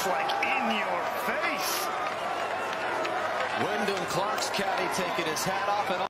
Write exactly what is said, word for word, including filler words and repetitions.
It's like in your face. Wyndham Clark's caddy taking his hat off and